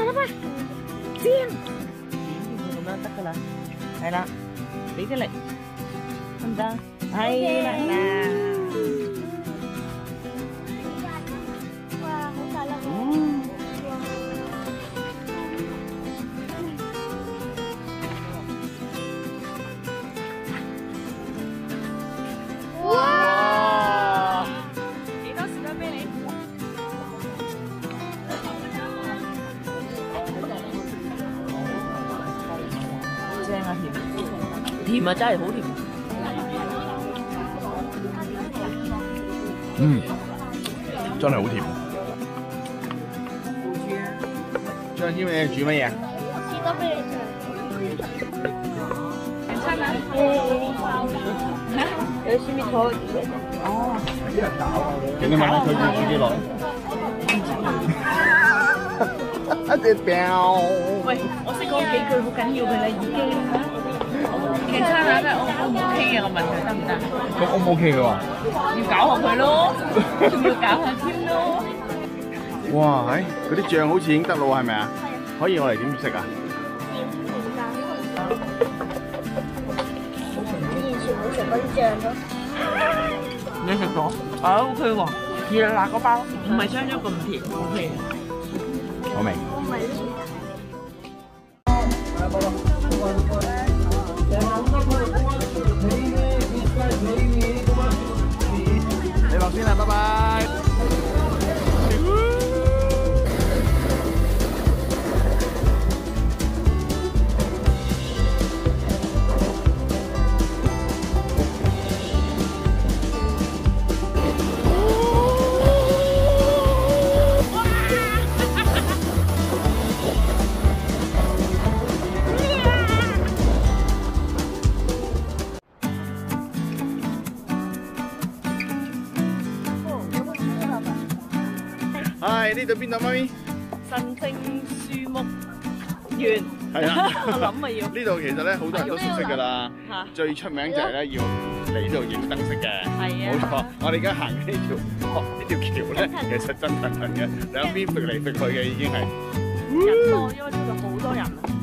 啦嘛，尖，咁樣得噶啦，係啦，俾啲力，得唔得？係啦嗱。 正啊，甜啊，真係好甜。 真係好甜。張知你煮乜嘢？ 士多啤梨醬。餐啊？有雪蜜桃。哦。 你問下佢自己攞。一隻表。 喂，我識講幾句好緊要嘅啦，已經。其他下咧，我唔 OK 嘅，我問佢得唔得？ 咁 O 唔 OK 嘅話？ 要搞下佢咯，仲要搞下添咯。 哇，嗰啲醬好似已經得咯，係咪啊？可以我嚟點食啊？ 之前全部食嗰啲醬咯。 你食咗？啊 OK 喎，熱辣嗰包，唔係雙咗咁甜 ，OK 嘅。 好味。你落先啦，拜拜。係呢度邊度，媽咪？ 神聖樹木園。 係啊， 我諗啊要。 呢度其實咧好多人都熟悉㗎啦。最出名就係咧要嚟呢度影燈飾嘅。係啊。冇錯，我哋而家行緊呢條橋咧，其實震騰騰嘅，兩邊揈嚟揈去嘅已經係。 人多，因為呢度好多人。